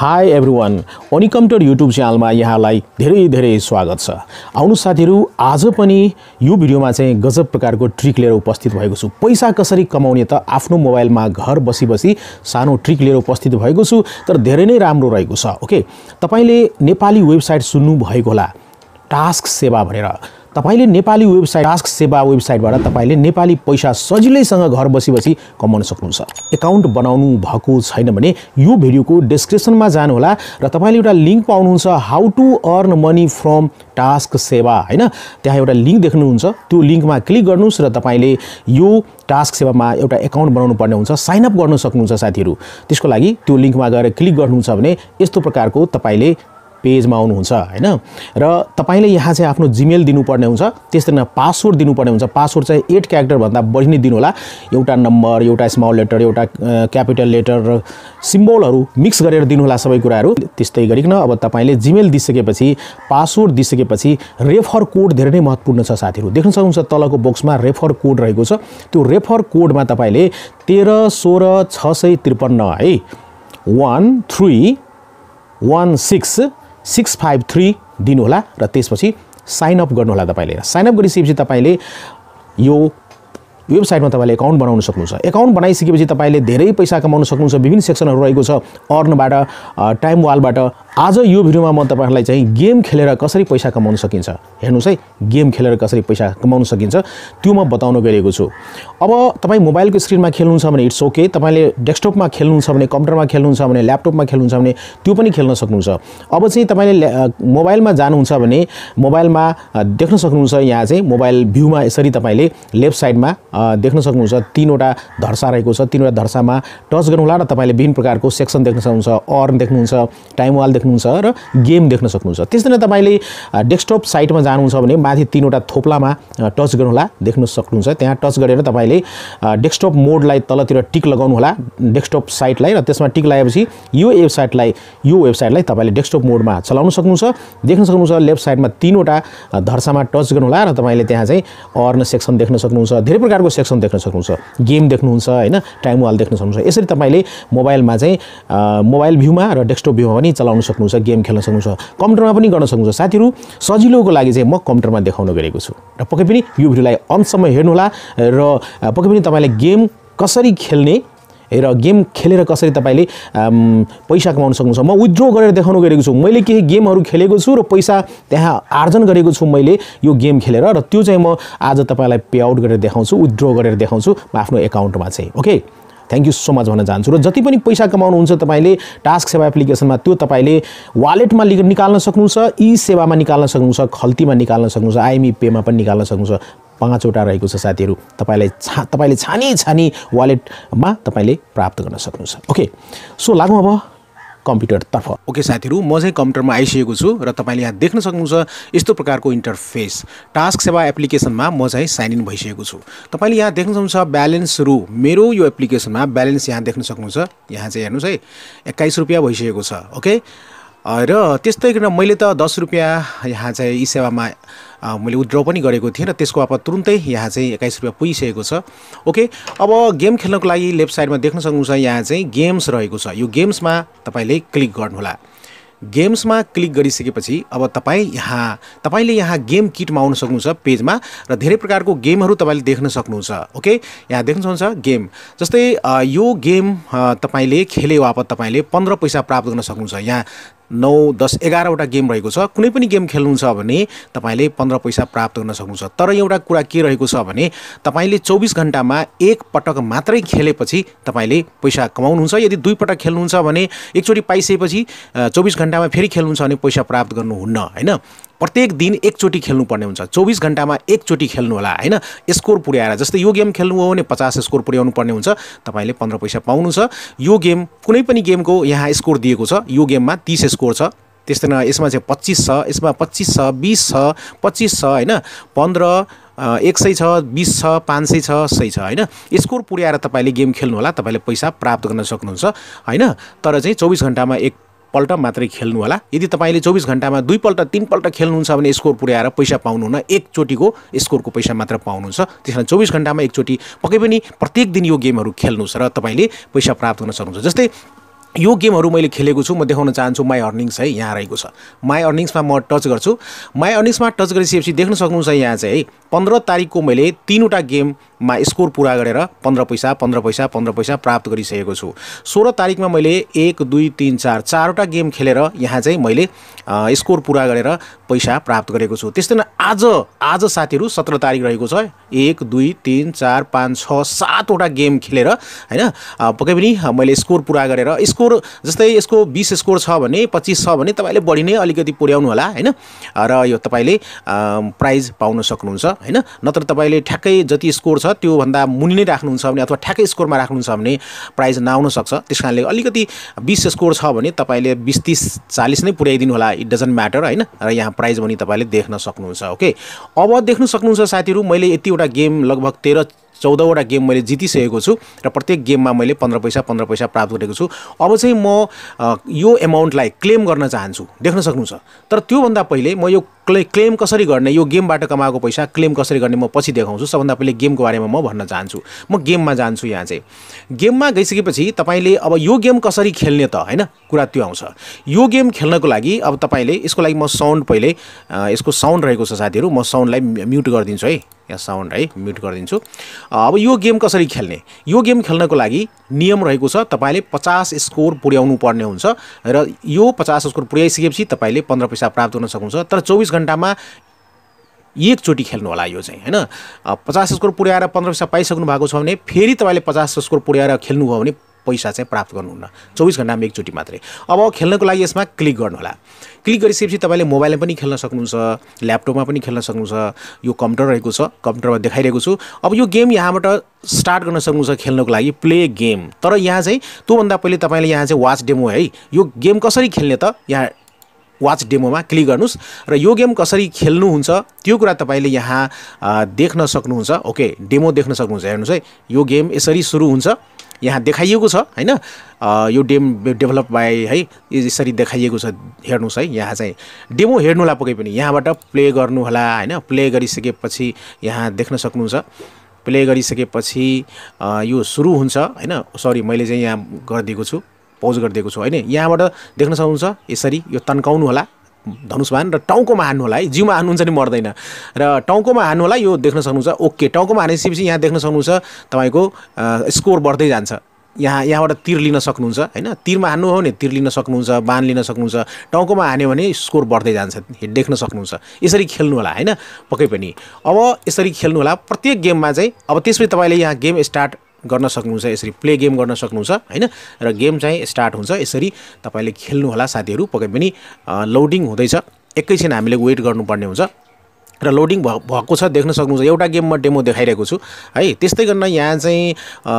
High everyone, अनिकम्प्युटर YouTube च्यानलमा यहाँलाई धेरै धेरै स्वागत छ। आउनु साथीहरु, आज पनि यो भिडियोमा चाहिँ गजब प्रकारको ट्रिक लिएर उपस्थित भएको छु। पैसा कसरी कमाउने त आफ्नो मोबाइलमा घर बसी बसी सानो ट्रिक लिएर उपस्थित भएको छु, तर धेरै नै राम्रो रहेको छ। ओके, तपाईले नेपाली वेबसाइट सुन्नु भएको होला, टास्क सेवा भनेर। तपाईले नेपाली वेबसाइट टास्क सेवा वेबसाइटबाट तपाईले नेपाली पैसा सजिलैसँग घर बसी बसी कमाउन सक्नुहुन्छ। अकाउन्ट बनाउनु भएको छैन भने यो भिडियोको डिस्क्रिप्सनमा जानु होला र तपाईले एउटा लिंक पाउनुहुन्छ, how to earn money from task सेवा हैन। त्यहाँ एउटा लिंक देख्नुहुन्छ, त्यो लिंकमा क्लिक गर्नुस् र तपाईले यो टास्क सेवामा एउटा अकाउन्ट बनाउनु पर्ने हुन्छ, साइन अप गर्न सक्नुहुन्छ साथीहरु। त्यसको लागि त्यो लिंकमा गएर क्लिक गर्नुहुन्छ भने यस्तो प्रकारको तपाईले पेजमा आउनुहुन्छ हैन। र तपाईले यहाँ चाहिँ आफ्नो जीमेल दिनुपर्ने हुन्छ, त्यसै गरी पासवर्ड दिनुपर्ने हुन्छ। पासवर्ड चाहिँ 8 क्यारेक्टर भन्दा बढी नै दिनु होला। एउटा नम्बर, एउटा स्मल लेटर, एउटा क्यापिटल लेटर र सिम्बलहरु मिक्स गरेर दिनु होला सबै कुराहरु। त्यस्तै गरिकन अब तपाईले जीमेल दिइसकेपछि, पासवर्ड दिइसकेपछि रेफर कोड धेरै नै महत्त्वपूर्ण छ साथीहरु। देख्न सक्नुहुन्छ तलको बक्समा रेफर कोड रहेको छ। त्यो रेफर कोडमा तपाईले 1316653 है 1316653 दिनु होला र त्यसपछि साइन अप गर्नु होला तपाईले। साइन अप गरिसकेपछि तपाईले यो वेबसाइटमा तपाईले अकाउन्ट बनाउन सक्नुहुन्छ। अकाउन्ट बनाइसकेपछि तपाईले धेरै पैसा कमाउन सक्नुहुन्छ। विभिन्न सेक्सनहरु रहेको छ, अर्नबाट, टाइम वालबाट। आज यो भिडियोमा म तपाईहरुलाई चाहिँ गेम खेलेर कसरी पैसा कमाउन सकिन्छ, हेर्नुस् है, गेम खेलेर कसरी पैसा कमाउन सकिन्छ त्यो म बताउन गएको छु। अब तपाई मोबाइलको स्क्रिनमा खेल्नुहुन्छ भने इट्स ओके, तपाईले डेस्कटपमा खेल्नुहुन्छ भने, कम्प्युटरमा खेल्नुहुन्छ भने, ल्यापटपमा खेल्नुहुन्छ भने त्यो पनि खेल्न सक्नुहुन्छ। अब चाहिँ तपाईले मोबाइलमा जानुहुन्छ भने मोबाइलमा देख्न सक्नुहुन्छ, यहाँ चाहिँ मोबाइल भ्यूमा यसरी तपाईले लेफ्ट साइडमा देख्न सक्नुहुन्छ 3 वटा धर्सा रहेको छ। 3 वटा धर्सामा टच गर्नु होला र तपाईले विभिन्न प्रकारको सेक्सन देख्न सक्नुहुन्छ, अर्न देख्नुहुन्छ, टाइम वाल देख्नुहुन्छ र गेम देख्न सक्नुहुन्छ। त्यसैले तपाईले डेस्कटप साइटमा जानुहुन्छ भने माथि 3 वटा थोप्लामा टच गर्नु होला, देख्न सक्नुहुन्छ। त्यहाँ टच गरेर तपाईले डेस्कटप मोडलाई तलतिर टिक लगाउनु होला, डेस्कटप साइटलाई, र त्यसमा टिक लगाएपछि यो वेबसाइटलाई तपाईले डेस्कटप मोडमा चलाउन सक्नुहुन्छ। देख्न सक्नुहुन्छ लेफ्ट साइडमा 3 वटा धर्सामा टच गर्नु होला र तपाईले त्यहाँ चाहिँ अर्न सेक्सन देख्न सक्नुहुन्छ, धेरै प्रकारको सेक्सन देख्न सक्नुहुन्छ, गेम देख्नुहुन्छ हैन, टाइम वाल देख्न सक्नुहुन्छ। यसरी तपाईले मोबाइलमा चाहिँ मोबाइल भ्यूमा र डेस्कटप भ्यूमा पनि चलाउन सक्नुहुन्छ, गेम खेल्न सक्नुहुन्छ, कम्प्युटरमा पनि गर्न सक्नुहुन्छ। साथीहरु, सजिलोको लागि चाहिँ म कम्प्युटरमा देखाउन गएको छु र पक्कै पनि यो भिडियोलाई अन्तसम्म हेर्नु होला र पक्कै पनि तपाईले गेम कसरी खेल्ने र गेम खेलेर कसरी तपाईले पैसा कमाउन सक्नुहुन्छ म विथड्र गरेर देखाउन गएको छु। मैले केही गेमहरु खेलेको छु र पैसा त्यहाँ आर्जन गरेको छु मैले यो गेम खेलेर, र त्यो चाहिँ म आज तपाईलाई पे आउट गरेर देखाउँछु, विथड्र गरेर देखाउँछु म आफ्नो अकाउन्टमा चाहिँ। Okay, thank you so much भन्न चाहन्छु। र जति पनि पैसा कमाउनुहुन्छ तपाईले टास्क सेवा एप्लिकेसनमा त्यो तपाईले वालेटमा निकाल्न सक्नुहुन्छ, ई सेवामा निकाल्न सक्नुहुन्छ, खल्तीमा निकाल्न सक्नुहुन्छ, आइएमई पेमा पनि निकाल्न सक्नुहुन्छ। 5 वटा रहेको छ साथीहरु, तपाईले छानी वालेटमा तपाईले प्राप्त गर्न सक्नुहुन्छ। ओके, सो लागौं अब कम्प्युटर तर्फ। ओके साथीहरु, म चाहिँ कम्प्युटरमा आइसकेको छु र तपाईले यहाँ देख्न सक्नुहुन्छ यस्तो प्रकारको इन्टरफेस। टास्क सेवा एप्लिकेसनमा म चाहिँ साइन इन भइसकेको छु। तपाईले यहाँ देख्न सक्नुहुन्छ ब्यालेन्स रु। मेरो यो एप्लिकेसनमा ब्यालेन्स यहाँ देख्न सक्नुहुन्छ, यहाँ चाहिँ हेर्नुस् है 21 रुपैयाँ भइसकेको छ। ओके, र त्यस्तै गरेर मैले त 10 रुपैयाँ यहाँ चाहिँ ई सेवामा मैले विथड्र पनि गरेको थिएँ र त्यसको अब तुरुन्तै यहाँ चाहिँ 21 रुपैयाँ पुगिसकेको छ। ओके, अब गेम खेल्नको लागि लेफ्ट साइडमा देख्न सक्नुहुन्छ यहाँ चाहिँ गेम्स रहेको छ। यो गेम्समा तपाईले क्लिक गर्नु होला। गेम्समा क्लिक गरिसकेपछि अब तपाईले यहाँ गेम किटमा आउन सक्नुहुन्छ पेजमा, र धेरै प्रकारको गेमहरु तपाईले देख्न सक्नुहुन्छ। ओके, यहाँ देख्न सक्नुहुन्छ गेम, जस्तै यो गेम तपाईले खेले बापत तपाईले 15 पैसा प्राप्त गर्न सक्नुहुन्छ। यहाँ 9, 10, 11 वटा गेम रहेको छ। कुनै पनि गेम खेल्नुहुन्छ भने तपाईले 15 पैसा प्राप्त गर्न सक्नुहुन्छ। तर एउटा कुरा के रहेको छ भने तपाईले 24 घण्टामा एक पटक मात्रै खेलेपछि तपाईले पैसा कमाउनुहुन्छ। यदि 2 पटक खेल्नुहुन्छ भने एकचोटी पाइसकेपछि 24 घण्टामा फेरि खेल्नुहुन्छ भने पैसा प्राप्त गर्नुहुन्न हैन। प्रत्येक दिन एकचोटी खेल्नु पर्ने हुन्छ। 24 घण्टामा एकचोटी खेल्नु होला हैन। स्कोर पुर्याएर, जस्तै यो गेम खेल्नु हो भने 50 स्कोर पुर्याउनु पर्ने हुन्छ, तपाईले 15 पैसा पाउनुहुन्छ। यो गेम कुनै पनि गेमको यहाँ स्कोर दिएको छ। यो गेममा 30 स्कोर छ, त्यस्तै यसमा चाहिँ 25 छ, यसमा 25 छ, 20 छ, 25 छ हैन, 15 100 छ, 20 छ, 500 छ, 100 छ हैन। स्कोर पुर्याएर तपाईले गेम खेल्नु होला, तपाईले पैसा प्राप्त गर्न सक्नुहुन्छ हैन। तर चाहिँ 24 घण्टामा एक पल्ट मात्रै खेल्नु होला। यदि तपाईले 24 घण्टामा 2 पल्ट 3 पल्ट खेल्नुहुन्छ भने स्कोर पुर्याएर पैसा पाउनुहुन्न, एकचोटीको स्कोरको पैसा मात्र पाउनुहुन्छ। त्यसैले 24 घण्टामा एकचोटी पक्कै पनि प्रत्येक दिन यो गेमहरु खेल्नुस् र तपाईले पैसा प्राप्त गर्न सक्नुहुन्छ। जस्तै यो गेमहरु मैले खेलेको छु म देखाउन चाहन्छु माई अर्निङ्स है यहाँ रहेको छ माई अर्निङ्समा म टच गर्छु माई अर्निङ्समा टच गरिसकेपछि देख्न सक्नुहुन्छ यहाँ चाहिँ है 15 तारिकको मैले 3 वटा गेममा स्कोर पूरा गरेर 15 पैसा 15 पैसा 15 पैसा प्राप्त गरिसकेको छु 16 तारिकमा मैले 1 2 3 4 चारवटा गेम खेलेर यहाँ चाहिँ मैले स्कोर पूरा गरेर पैसा प्राप्त गरेको छु त्यस्तै न आज साथीहरु 17 तारिक रहेको छ 1 2 3 4 5 6 7 वटा गेम खेलेर हैन पक्कै पनि मैले स्कोर पूरा गरेर स्कोर जस्तै यसको 20 स्कोर छ भने 25 छ भने तपाईले बढी नै अलिकति पुर्याउनु होला हैन र यो तपाईले प्राइज पाउन सक्नुहुन्छ हैन नत्र तपाईले ठ्याक्कै जति स्कोर छ त्यो भन्दा मुनि नै राख्नुहुन्छ भने अथवा ठ्याक्कै स्कोरमा राख्नुहुन्छ भने प्राइज नआउन सक्छ त्यसकारणले अलिकति 20 स्कोर छ भने तपाईले 20 30 40 नै पुर्याइदिनु होला इट डजन्ट म्याटर हैन र यहाँ प्राइज पनि तपाईले देख्न सक्नुहुन्छ ओके अब देख्न सक्नुहुन्छ साथीहरु मैले यतिवटा गेम लगभग 14 वटा गेम मैले जितिसकेको छु र प्रत्येक गेममा मैले 15 पैसा प्राप्त गरेको छु अब चाहिँ म यो अमाउन्टलाई क्लेम गर्न चाहन्छु देख्न सक्नुहुन्छ तर त्यो भन्दा पहिले म यो क्लेम कसरी गर्ने यो गेमबाट कमाएको पैसा क्लेम कसरी गर्ने म पछि देखाउँछु सबभन्दा पहिले गेमको बारेमा म भन्न चाहन्छु म गेममा जान्छु यहाँ चाहिँ गेममा गइसकेपछि तपाईले अब यो गेम कसरी खेल्ने त हैन कुरा त्यो आउँछ यो गेम खेल्नको लागि अब तपाईले यसको लागि म साउन्ड पहिले यसको साउन्ड रहेको छ साथीहरु म साउन्डलाई म्युट गरिदिन्छु है यहाँ साउन्ड है म्युट गरिदिन्छु अब यो गेम कसरी खेल्ने यो गेम खेल्नको लागि नियम रहेको छ तपाईले 50 स्कोर पुर्याउनु पर्ने हुन्छ र यो 50 स्कोर पुर्याइसकेपछि तपाईले 15 पैसा प्राप्त गर्न सक्नुहुन्छ तर 24 घण्टामा एकचोटी खेल्नु होला यो चाहिँ हैन 50 स्कोर पुर्याएर 15 पैसा पाइसक्नु भएको छ भने फेरि तपाईले 50 स्कोर पुर्याएर खेल्नु भयो भने पैसा चाहिँ प्राप्त गर्नुहुन्न 24 घण्टामा एकचोटी मात्रै अब खेल्नको लागि यसमा क्लिक गर्नु होला क्लिक गरिसकेपछि तपाईले मोबाइलमा पनि खेल्न सक्नुहुन्छ ल्यापटपमा पनि खेल्न सक्नुहुन्छ यो कम्प्युटर रहेको छ कम्प्युटरमा देखाइरहेको छु अब यो गेम यहाँबाट स्टार्ट गर्न सक्नुहुन्छ खेल्नको लागि प्ले गेम तर यहाँ चाहिँ त्यो भन्दा पहिले तपाईले यहाँ चाहिँ वाच डेमो है यो गेम कसरी खेल्ने त यहाँ वाच डेमोमा क्लिक गर्नुस् र यो गेम कसरी खेल्नुहुन्छ त्यो कुरा तपाईले यहाँ देख्न सक्नुहुन्छ ओके डेमो देख्न सक्नुहुन्छ हेर्नुस् है यो गेम यसरी सुरु हुन्छ यहाँ देखाइएको छ हैन यो डेभलप बाइ है यसरी देखाइएको छ हेर्नुस् है यहाँ चाहिँ डेमो हेर्नुला पक्कै पनि यहाँबाट प्ले गर्नु होला हैन प्ले गरिसकेपछि यहाँ देख्न सक्नुहुन्छ प्ले गरिसकेपछि यो सुरु हुन्छ हैन सरी मैले चाहिँ यहाँ गरिदिएको छु पौज गरिदिएको छु हैन यहाँबाट देख्न सक्नुहुन्छ यसरी यो तन्काउनु होला धनुषबाण र टाउकोमा हान्नु होला है जिउमा हान्नुहुन्छ नि मर्दैन र टाउकोमा हान्नु होला यो देख्न सक्नुहुन्छ ओके टाउकोमा हानेपछि यहाँ देख्न सक्नुहुन्छ तपाईको स्कोर बढ्दै जान्छ यहाँबाट तीर लिन सक्नुहुन्छ हैन तीरमा हान्नु हो भने तीर लिन सक्नुहुन्छ बाण लिन सक्नुहुन्छ टाउकोमा हान्यो भने स्कोर बढ्दै जान्छ देख्न सक्नुहुन्छ यसरी खेल्नु होला हैन पक्कै पनि अब यसरी खेल्नु होला प्रत्येक गेममा चाहिँ अब त्यसपछि तपाईले यहाँ गेम स्टार्ट गर्न सक्नुहुन्छ यसरी प्ले गेम गर्न सक्नुहुन्छ हैन र गेम चाहिँ स्टार्ट हुन्छ यसरी तपाईले खेल्नु होला साथीहरु पक्कै पनि लोडिङ हुँदैछ एकैछिन हामीले वेट गर्नुपर्ने हुन्छ र लोडिङ भएको छ देख्न सक्नुहुन्छ एउटा गेममा डेमो देखाइरहेको छु है त्यस्तै गर्न यहाँ चाहिँ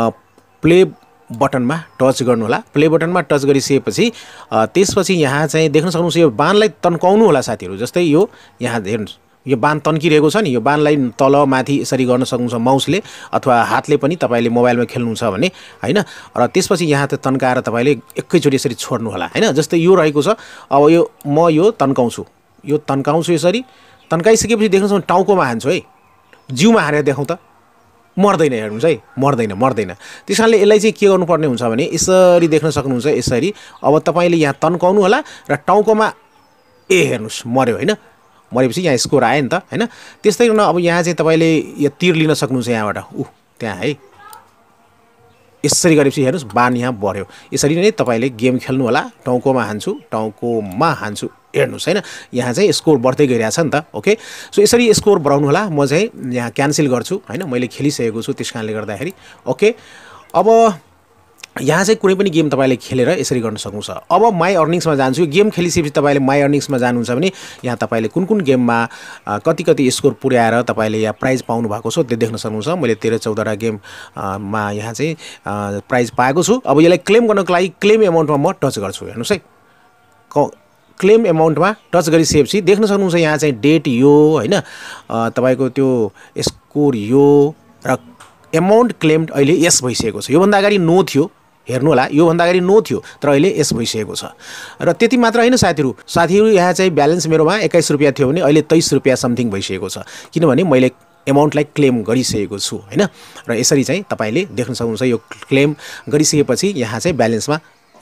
प्ले बटनमा टच गर्नु होला प्ले बटनमा टच गरिसकेपछि त्यसपछि यहाँ चाहिँ देख्न सक्नुहुन्छ यो बाणलाई तन्काउनु होला साथीहरु जस्तै यो यहाँ हेर्नुस् यो बाण तन्किरहेको छ नि यो बाणलाई तल माथि यसरी गर्न सक्नुहुन्छ माउसले अथवा हातले पनि तपाईले मोबाइलमा खेल्नु छ भने हैन र त्यसपछि यहाँ त तन्काएर तपाईले एकैचोटी यसरी छोड्नु होला हैन जस्तै यो रहेको छ अब यो म यो तन्काउँछु यसरी तन्काइसकेपछि देख्न सक्नुहुन्छ टाउकोमा हान्छु है जिउमा हानेर देखाउँ त मर्दैन हेर्नुस् है मर्दैन त्यसकारणले यसलाई चाहिँ के गर्नुपर्ने हुन्छ भने यसरी देख्न सक्नुहुन्छ यसरी अब तपाईले यहाँ तन्काउनु होला र टाउकोमा हेर्नुस् मर्यो हैन मरेपछि यहाँ स्कोर आयो नि त हैन त्यस्तै गर्न अब यहाँ चाहिँ तपाईले यो तीर लिन सक्नुहुन्छ यहाँबाट त्यहाँ है यसरी गरेपछि हेर्नुस् बाण यहाँ बढ्यो यसरी नै तपाईले गेम खेल्नु होला टाउकोमा हान्छु हेर्नुस् हैन यहाँ चाहिँ स्कोर बढ्दै गइरहेछ नि त ओके सो यसरी स्कोर बढाउनु होला म चाहिँ यहाँ क्यान्सल गर्छु हैन मैले खेलिसकेको छु त्यसकारणले गर्दाखेरि ओके अब यहाँ चाहिँ कुनै पनि गेम तपाईले खेलेर यसरी गर्न सक्नुहुन्छ अब माई अर्निङ्समा जान्छु गेम खेलिसकेपछि तपाईले माई अर्निङ्समा जानुहुन्छ भने यहाँ तपाईले कुन गेममा कति स्कोर पुर्याएर तपाईले यहाँ प्राइज पाउनु भएको छ त्यो देख्न सक्नुहुन्छ मैले 13-14 वटा गेम मा यहाँ चाहिँ प्राइज पाएको छु अब यसलाई क्लेम गर्नको लागि क्लेम अमाउन्टमा म टच गर्छु हेर्नुस् है क्लेम अमाउन्टमा टच गरिसकेपछि देख्न सक्नुहुन्छ यहाँ चाहिँ डेट यो हैन तपाईको त्यो स्कोर यो र अमाउन्ट क्लेम्ड अहिले यस भइसकेको छ यो भन्दा अगाडि नो थियो हेर्नु होला यो भन्दा अगाडि नो थियो तर अहिले यस भइसकेको छ र त्यति मात्र हैन साथीहरु यहाँ चाहिँ ब्यालेन्स मेरोमा 21 रुपैयाँ थियो भने अहिले 23 रुपैयाँ समथिङ भइसकेको छ किनभने मैले अमाउन्टलाई क्लेम गरिसकेको छु हैन र यसरी चाहिँ तपाईले देख्न सक्नुहुन्छ यो क्लेम गरिसकेपछि यहाँ चाहिँ ब्यालेन्समा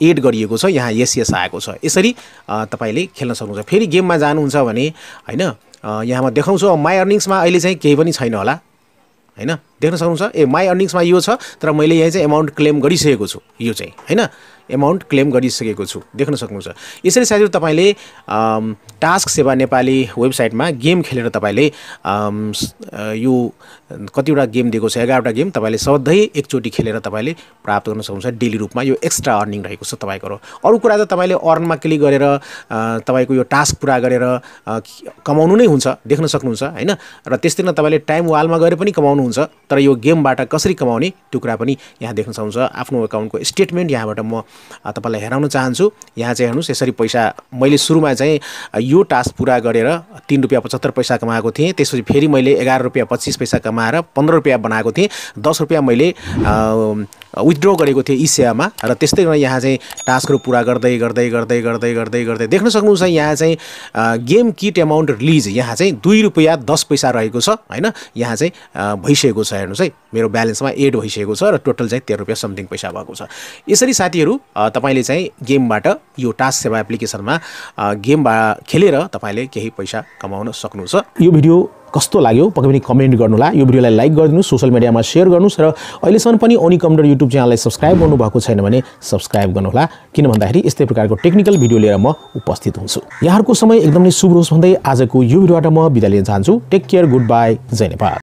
एड गरिएको छ, यहाँ यस आएको छ। यसरी तपाईले खेल्न सक्नुहुन्छ। फेरि गेममा जानुहुन्छ भने हैन यहाँमा देखाउँछु माई अर्निङ्समा अहिले चाहिँ केही पनि छैन होला हैन, देख्न सक्नुहुन्छ। माई अर्निङ्समा यो छ, तर मैले यहाँ चाहिँ एमाउन्ट क्लेम गरिसकेको छु, यो चाहिँ हैन एमाउन्ट क्लेम गरिसकेको छु, देख्न सक्नुहुन्छ। यसरी साथीहरु तपाईले टास्क सेवा नेपाली वेबसाइटमा गेम खेलेर तपाईले यो कतिवटा गेम दिएको छ, 11 वटा गेम तपाईले सधैँ एकचोटी खेलेर तपाईले प्राप्त गर्न सक्नुहुन्छ डेली रूपमा। यो एक्स्ट्रा अर्निङ रहेको छ तपाईको। अरु कुरा त तपाईले अर्नमा क्लिक गरेर तपाईको यो टास्क पूरा गरेर कमाउनु नै हुन्छ, देख्न सक्नुहुन्छ हैन। र त्यस्तै न तपाईले टाइम वालमा गएर पनि कमाउनु हुन्छ, तर यो गेमबाट कसरी कमाउने त्यो कुरा पनि यहाँ देख्न सक्नुहुन्छ। आफ्नो अकाउन्टको स्टेटमेन्ट यहाँबाट म तपाईलाई हेराउन चाहन्छु। यहाँ चाहिँ हेर्नुस्, यसरी पैसा मैले सुरुमा चाहिँ यो टास्क पूरा गरेर 3 रुपैयाँ 75 पैसा कमाएको थिएँ। त्यसपछि फेरि मैले 11 रुपैयाँ 25 पैसा कमाएर 15 रुपैयाँ बनाएको थिएँ। 10 रुपैयाँ मैले विथड्र गरेको थिएँ ई-सेवामा। र त्यस्तै गरेर यहाँ चाहिँ टास्कहरु पूरा गर्दै गर्दै गर्दै गर्दै गर्दै गर्दै देख्न सक्नुहुन्छ। यहाँ चाहिँ गेम किट एमाउन्ट रिलिज यहाँ चाहिँ 2 रुपैयाँ 10 पैसा रहेको छ हैन। यहाँ चाहिँ भइसकेको छ, हेर्नुस् है मेरो ब्यालेन्समा एड भइसकेको छ र टोटल चाहिँ 13 रुपैयाँ समथिङ पैसा भएको छ। यसरी साथीहरु तपाईले चाहिँ गेमबाट यो टास्क सेवा एप्लिकेसनमा गेम खेलेर तपाईले केही पैसा कमाउन सक्नुहुन्छ। यो भिडियो कस्तो लाग्यो पक्कै पनि कमेन्ट गर्नुहोला। यो भिडियोलाई लाइक गरिदिनुस्, सोशल मिडियामा शेयर गर्नुस् र अहिलेसम्म पनि ओनिक कम्प्युटर युट्युब च्यानललाई सब्स्क्राइब गर्नु भएको छैन भने सब्स्क्राइब गर्नुहोला, किन भन्दाखेरि यस्तै प्रकारको टेक्निकल भिडियो लिएर म उपस्थित हुन्छु। यहाँहरुको समय एकदमै शुभ होस् भन्दै आजको यो भिडियोबाट म बिदा लिन चाहन्छु। टेक केयर, गुड बाई, जय नेपाल।